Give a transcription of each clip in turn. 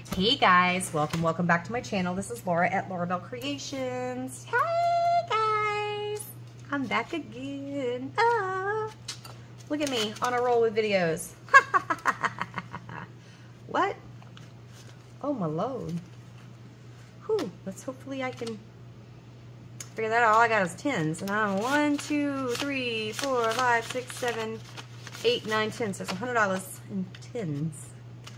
Hey guys, welcome back to my channel. This is Laura at Laura Bell Creations. Hey guys, I'm back again. Look at me on a roll with videos. What? Oh my Lord. Whew, hopefully I can figure that out. All I got is tens, and I'm 1, 2, 3, 4, 5, 6, 7, 8, 9, 10. So it's $100 in tens.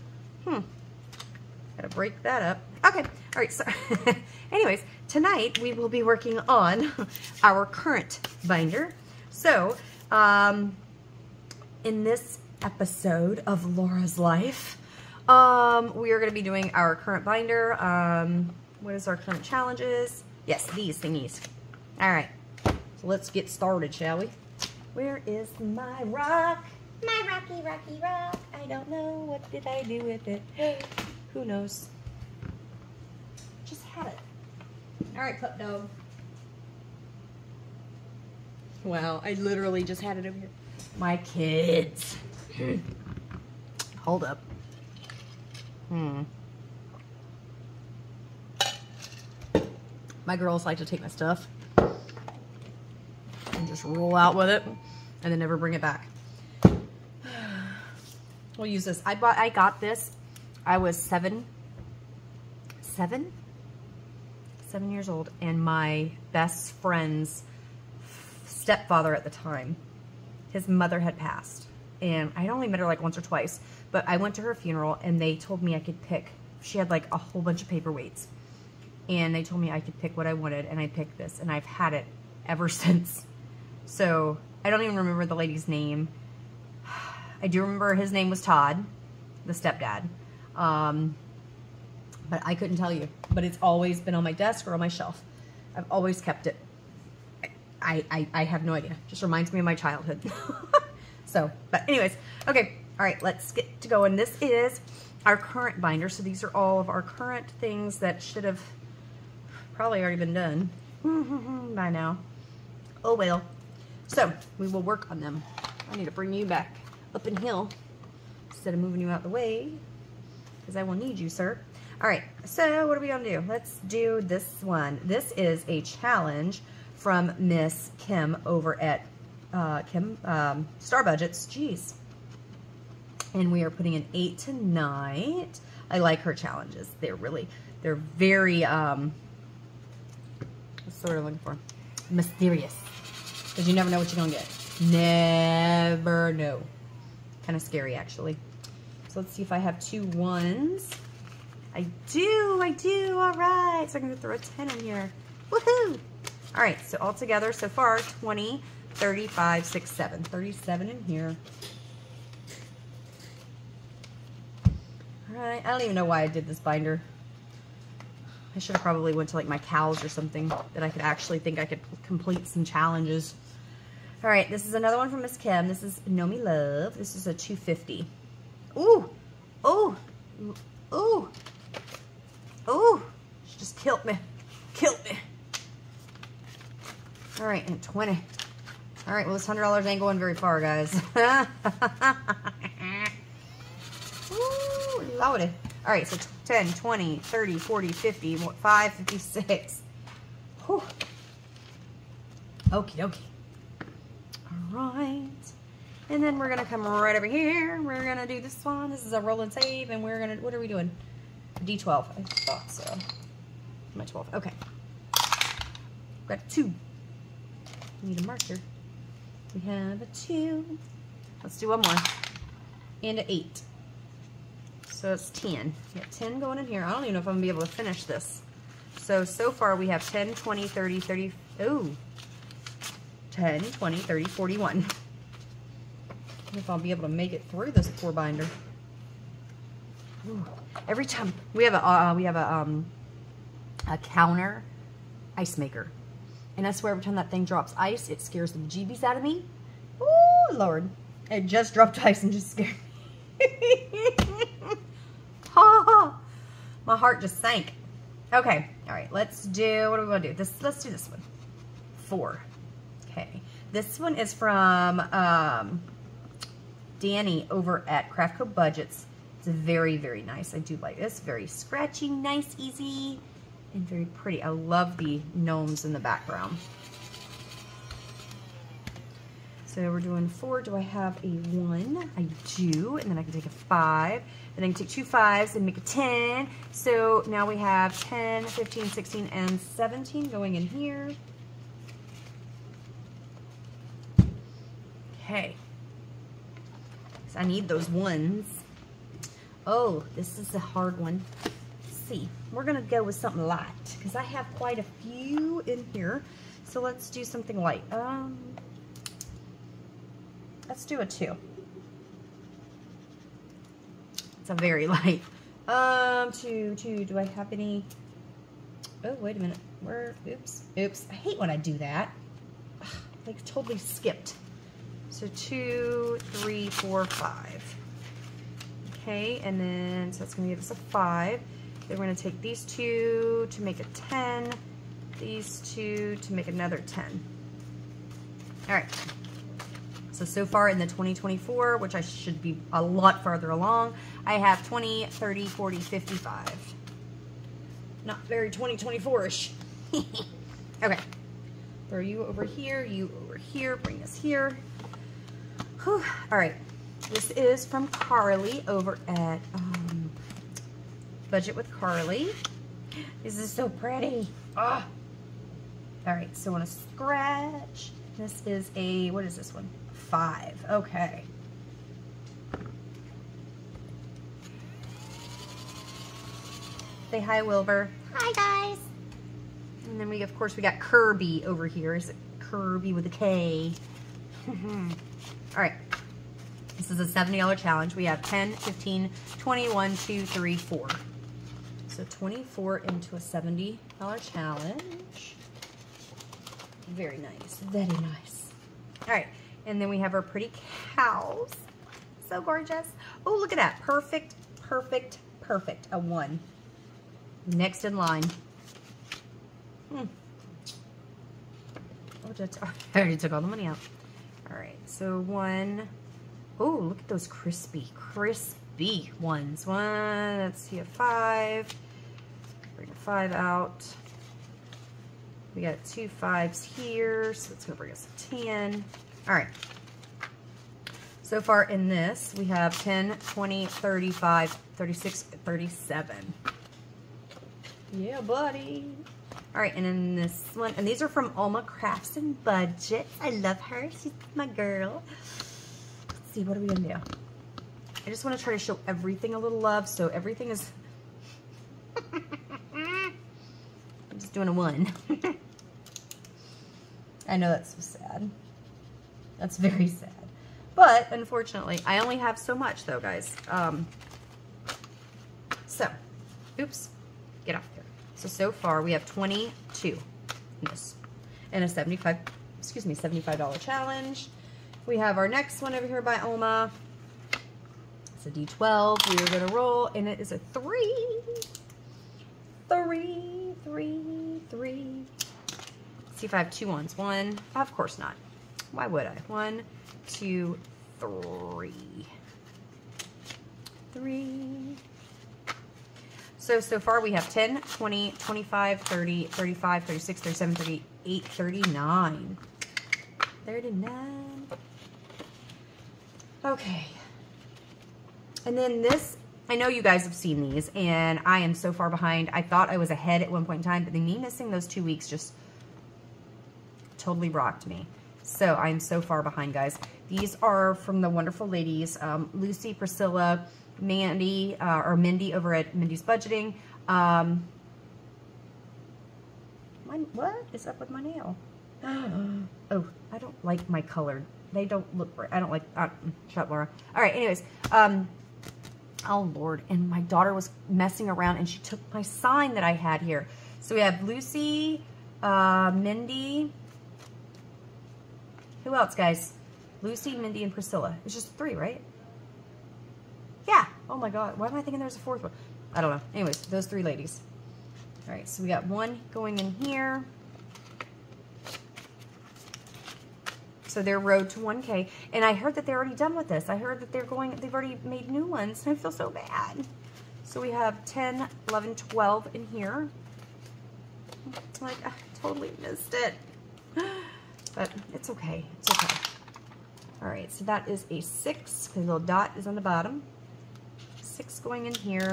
Gotta break that up. Okay, all right, so anyways, tonight we will be working on our current binder. So, in this episode of Laura's Life, we are gonna be doing our current binder. What is our current challenges? Yes, these thingies. All right, so let's get started, shall we? Where is my rock? My rocky rock. I don't know, what did I do with it? Who knows? Just had it. All right, pup dog. Wow, I literally just had it over here. My kids. Hold up. My girls like to take my stuff and just roll out with it and then never bring it back. We'll use this. I got this. I was seven years old, and my best friend's stepfather at the time, his mother had passed, and I'd only met her like once or twice, but I went to her funeral and they told me I could pick. She had like a whole bunch of paperweights, and they told me I could pick what I wanted, and I picked this, and I've had it ever since. So I don't even remember the lady's name. I do remember his name was Todd, the stepdad. But I couldn't tell you. But it's always been on my desk or on my shelf. I've always kept it. I have no idea. Just reminds me of my childhood. So, but anyways, okay. All right, let's get to going. This is our current binder. So these are all of our current things that should have probably already been done by now. Oh well. So we will work on them. I need to bring you back up in hill instead of moving you out the way, because I will need you, sir. All right, so what are we gonna do? Let's do this one. This is a challenge from Miss Kim over at Kim Star Budgets. Jeez. And we are putting an 8 tonight. I like her challenges. They're very, what's the word I'm looking for? Mysterious. Because you never know what you're gonna get. Never know. Kind of scary, actually. So let's see if I have 2 ones. I do. All right. So I'm going to throw a 10 in here. Woohoo! All right. So all together, so far, 20, 35, 6, 7. 37 in here. All right. I don't even know why I did this binder. I should have probably went to like my cows or something that I could actually think I could complete some challenges. All right, this is another one from Miss Kim. This is Know Me Love. This is a 250. Ooh, ooh, ooh, ooh. She just killed me. All right, and 20. All right, well, this $100 ain't going very far, guys. Ooh, lordy. All right, so 10, 20, 30, 40, 50, 5, 56. Whew. Okie dokie. Right, and then we're gonna come right over here. We're gonna do this one. This is a roll and save, and we're gonna, what are we doing? D12. I thought so. My 12. Okay. Got 2. Need a marker. We have a 2. Let's do one more. And an 8. So it's 10. We got 10 going in here. I don't even know if I'm gonna be able to finish this. So far we have 10, 20, 30, 30. Ooh. 10, 20, 30, 41. I don't know if I'll be able to make it through this poor binder. Ooh. Every time we have a counter ice maker, and I swear every time that thing drops ice, it scares the bejeebies out of me. Ooh, Lord! It just dropped ice and just scared me. My heart just sank. Okay, all right. Let's do. What do we want to do? Let's do this one. 4. Okay, this one is from Danny over at Craftco Budgets, It's very, very nice. I do like this. Very scratchy, nice, easy, and very pretty. I love the gnomes in the background. So we're doing 4. Do I have a 1? I do. And then I can take a 5. Then I can take 2 5s and make a 10. So now we have 10, 15, 16, and 17 going in here. Okay. So I need those 1s. Oh, this is a hard one. Let's see. We're going to go with something light because I have quite a few in here. So let's do something light. Let's do a 2. It's a very light. 2. Do I have any? Oh, wait a minute. Oops. I hate when I do that. I totally skipped. So 2, 3, 4, 5. Okay, and then, so that's going to give us a 5. Then we're going to take these 2 to make a 10. These 2 to make another 10. All right. So far in the 2024, which I should be a lot farther along, I have 20, 30, 40, 55. Not very 2024-ish. Okay. Throw you over here, you over here, bring this here. Whew. All right. This is from Carly over at Budget with Carly. This is so pretty. Ah. All right, so I want to scratch. This is a, what is this one? 5. Okay. Say hi, Wilbur. Hi, guys. And then we, of course, we got Kirby over here. Is it Kirby with a K? All right. This is a $70 challenge. We have 10, 15, 20, 1, 2, 3, 4. So 24 into a $70 challenge. Very nice. Very nice. All right. And then we have our pretty cows. So gorgeous. Oh, look at that. Perfect, perfect, perfect. A 1. Next in line. I already took all the money out. All right. So 1. Oh, look at those crispy ones. 1. Let's see, a 5. Bring a 5 out. We got 2 5s here, so it's going to bring us a 10. All right. So far in this, we have 10, 20, 35, 36, 37. Yeah, buddy. All right, and in this one, and these are from Alma Crafts and Budget. I love her. She's my girl. Let's see, what are we going to do? I just want to try to show everything a little love, so everything is... I'm just doing a 1. I know that's so sad. That's very sad. But, unfortunately, I only have so much, though, guys. Oops. Get off there. So far, we have 22 in this. And a $75 challenge. We have our next one over here by Oma. It's a D12. We are going to roll, and it is a 3. 3, 3, 3. See if I have 2 1s. 1. Of course not. Why would I? 1, 2, 3. 3. So far we have 10, 20, 25, 30, 35, 36, 37, 38, 39. 39. Okay. And then this, I know you guys have seen these, and I am so far behind. I thought I was ahead at one point in time, but me missing those 2 weeks just totally rocked me. So I'm so far behind, guys. These are from the wonderful ladies, Lucy, Priscilla, Mandy, or Mindy over at Mindy's Budgeting. What is up with my nail? Oh, I don't like my colored. They don't look right. I don't like, shut up, Laura. All right, anyways, oh Lord, and my daughter was messing around and she took my sign that I had here. So we have Lucy, Mindy. Who else, guys? Lucy, Mindy, and Priscilla. It's just 3, right? Yeah. Oh my God. Why am I thinking there's a 4th one? I don't know. Anyways, those 3 ladies. All right. So we got 1 going in here. So their road to 1K. And I heard that they're already done with this. I heard that they've already made new ones. And I feel so bad. So we have 10, 11, 12 in here. Like, I totally missed it. But it's okay. It's okay. All right, so that is a 6, because the little dot is on the bottom. 6 going in here.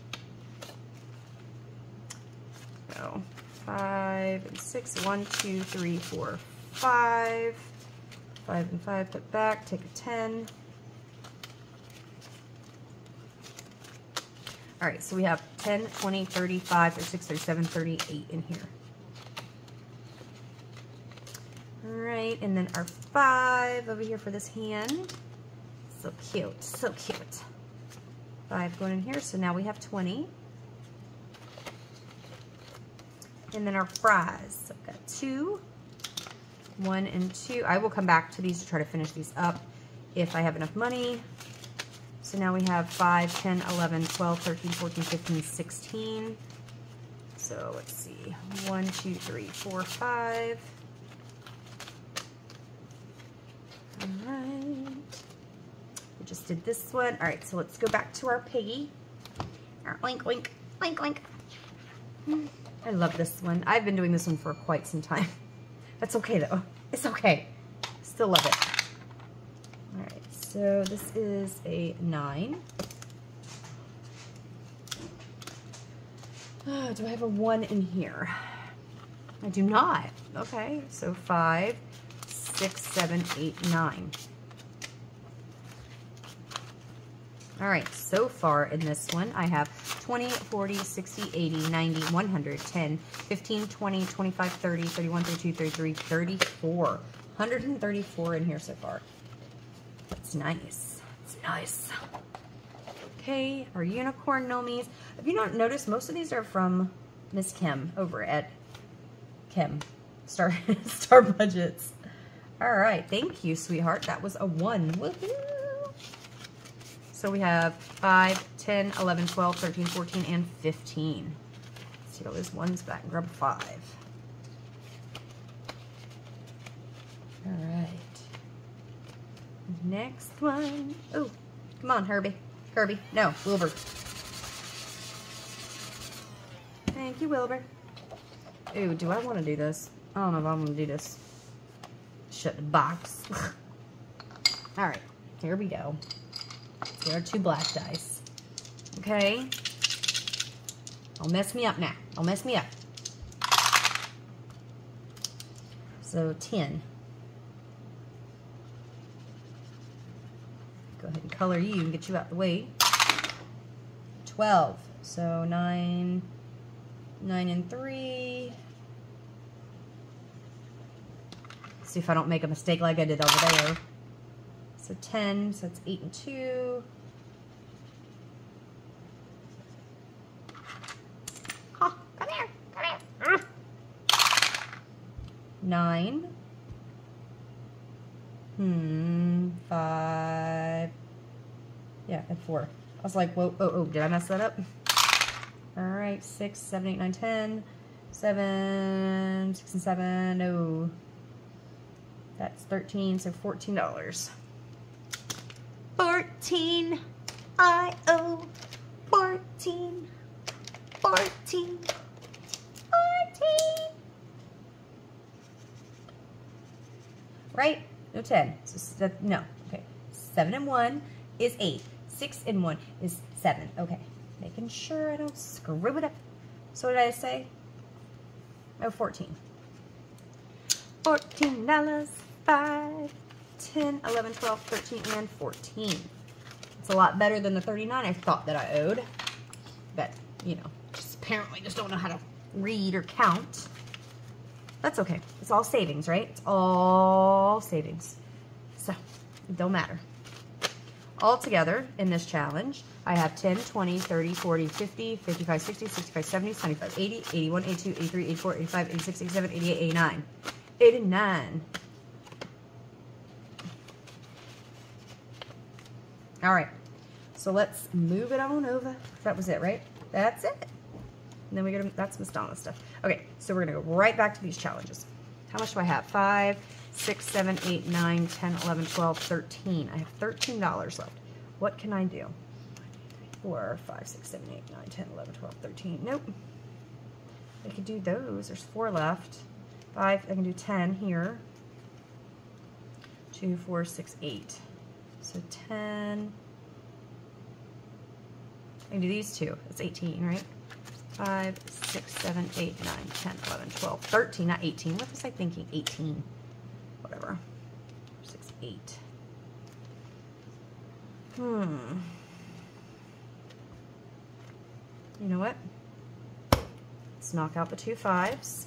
So 5 and 6. 1, 2, 3, 4, 5. 5 and 5, put back, take a 10. All right, so we have 10, 20, 35, 36, 37, 38 in here. All right, and then our 5 over here for this hand. So cute, so cute. 5 going in here, so now we have 20. And then our fries. So I've got 2, 1 and 2. I will come back to these to try to finish these up if I have enough money. So now we have 5, 10, 11, 12, 13, 14, 15, 16. So let's see. 1, 2, 3, 4, 5. All right. We just did this one. All right, so let's go back to our piggy. Our oink, oink, oink, oink. I love this one. I've been doing this one for quite some time. That's okay, though. It's okay. Still love it. All right, so this is a 9. Oh, do I have a 1 in here? I do not. Okay, so 5, 6, 7, 8, 9. All right, so far in this one, I have 20, 40, 60, 80, 90, 100, 10, 15, 20, 25, 30, 31, 32, 33, 34. 134 in here so far. That's nice. That's nice. Okay, our unicorn nomies. If you don't notice, most of these are from Miss Kim over at Kim Star Budgets. All right, thank you, sweetheart. That was a 1. Woohoo! So we have 5, 10, 11, 12, 13, 14, and 15. Let's take all those ones back and grab a 5. All right. Next one. Oh, come on, Herbie. Herbie. No, Wilbur. Thank you, Wilbur. Ooh, do I want to do this? I don't know if I'm going to do this. Shut the box. All right, here we go. There are 2 black dice. Okay. Don't mess me up now. Don't mess me up. So 10. Go ahead and color you and get you out the way. 12. So 9 and 3. See if I don't make a mistake like I did over there. So 10, so it's 8 and 2. Oh, come here, come here. 9. 5. Yeah, and 4. I was like, whoa, oh, did I mess that up? All right, 6, 7, 8, 9, 10. 7, 6 and 7, no. That's 13, so $14. 14, I owe 14, 14, 14. Right? No 10. So no. Okay. 7 and 1 is 8. 6 and 1 is 7. Okay. Making sure I don't screw it up. So what did I say? Oh, 14. $14. 5, 10, 11, 12, 13, and 14. It's a lot better than the 39 I thought that I owed. But, you know, apparently just don't know how to read or count. That's okay. It's all savings, right? It's all savings. So, it don't matter. All together in this challenge, I have 10, 20, 30, 40, 50, 55, 60, 65, 70, 75, 80, 81, 82, 83, 84, 85, 86, 87, 88, 89. 89. All right, so let's move it on over. That was it, right? That's it. And then we go to, that's Miss Donna stuff. Okay, so we're gonna go right back to these challenges. How much do I have? 5, 6, 7, 8, 9, 10, 11, 12, 13. I have $13 left. What can I do? 4, 5, 6, 7, 8, 9, 10, 11, 12, 13. Nope. I could do those. There's 4 left. 5, I can do 10 here. 2, 4, 6, 8. So 10. I can do these two. That's 18, right? 5, 6, 7, 8, 9, 10, 11, 12, 13, not 18. What was I thinking? 18. Whatever. 6, 8. You know what? Let's knock out the 2 5s.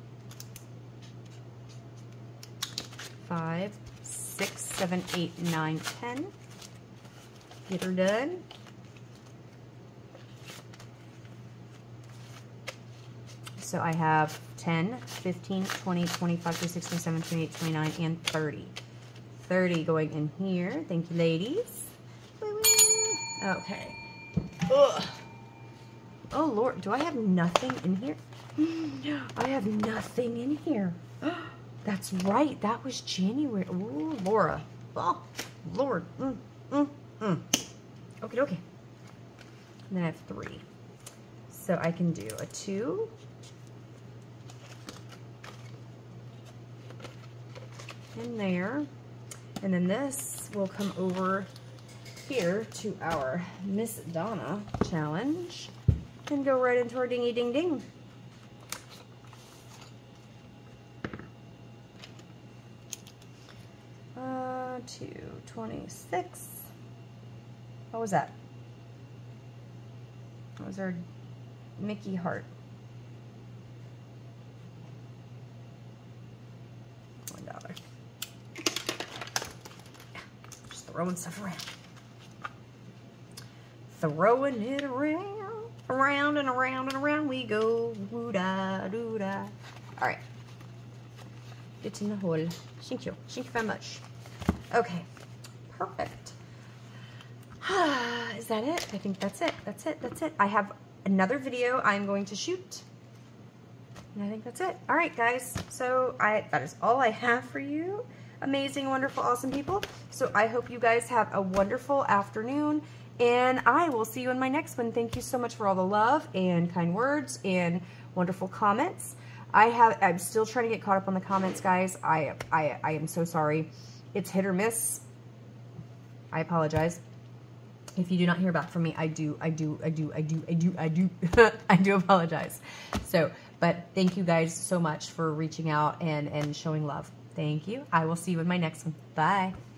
5, 6, 7, 8, 9, 10. Get her done. So I have 10, 15, 20, 25, 26, 27, 28, 29, and 30. 30 going in here. Thank you, ladies. Okay. Ugh. Oh, Lord. Do I have nothing in here? I have nothing in here. That's right. That was January. Ooh, Laura. Oh, Lord. Okay, okay. And then I have 3. So I can do a 2. In there. And then this will come over here to our Miss Donna challenge and go right into our dingy ding ding. 226. What was that? That was our Mickey heart. $1. Just throwing stuff around. Throwing it around and around and around we go. Woo-da, doo-da. All right. Get in the hole. Thank you. Thank you very much. Okay. Perfect. Is that it? I think that's it. That's it. That's it. I have another video I'm going to shoot. And I think that's it. All right, guys. So that is all I have for you. Amazing, wonderful, awesome people. So I hope you guys have a wonderful afternoon. And I will see you in my next one. Thank you so much for all the love and kind words and wonderful comments. I'm still trying to get caught up on the comments, guys. I am so sorry. It's hit or miss. I apologize. If you do not hear back from me, I do apologize. So, but thank you guys so much for reaching out and showing love. Thank you. I will see you in my next one. Bye.